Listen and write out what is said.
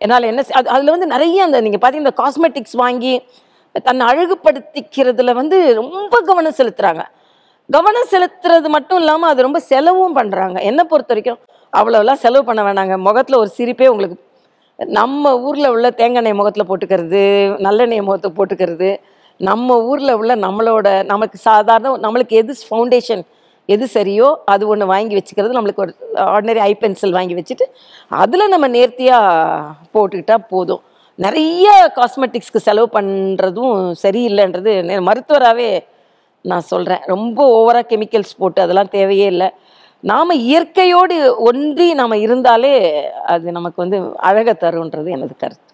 என்னால் என்ன அதில் வந்து நிறைய அந்த நீங்கள் பார்த்தீங்கன்னா இந்த காஸ்மெட்டிக்ஸ் வாங்கி தன்னை அழகுபடுத்திக்கிறதுல வந்து ரொம்ப கவனம் செலுத்துகிறாங்க. கவனம் செலுத்துறது மட்டும் இல்லாமல் அது ரொம்ப செலவும் பண்ணுறாங்க. என்னை பொறுத்த வரைக்கும் அவ்வளோலாம் செலவு பண்ண வேணாங்க. முகத்தில் ஒரு சிரிப்பே உங்களுக்கு நம்ம ஊரில் உள்ள தேங்காய் எண்ணெய் முகத்தில் போட்டுக்கிறது, நல்லெண்ணெய் முகத்தை போட்டுக்கிறது, நம்ம ஊரில் உள்ள நமக்கு சாதாரண நம்மளுக்கு எது ஃபவுண்டேஷன் எது சரியோ அது ஒன்று வாங்கி வச்சுக்கிறது. நம்மளுக்கு ஒரு ஆர்டினரி ஐ பென்சில் வாங்கி வச்சுட்டு அதில் நம்ம நேர்த்தியாக போட்டுக்கிட்டால் போதும். நிறைய காஸ்மெட்டிக்ஸ்க்கு செலவு பண்ணுறதும் சரியில்லைன்றது மருத்துவராகவே நான் சொல்கிறேன். ரொம்ப ஓவராக கெமிக்கல்ஸ் போட்டு அதெல்லாம் தேவையே இல்லை. நாம் இயற்கையோடு ஒன்றி நாம் இருந்தாலே அது நமக்கு வந்து அழகை தருன்றது எனது கருத்து.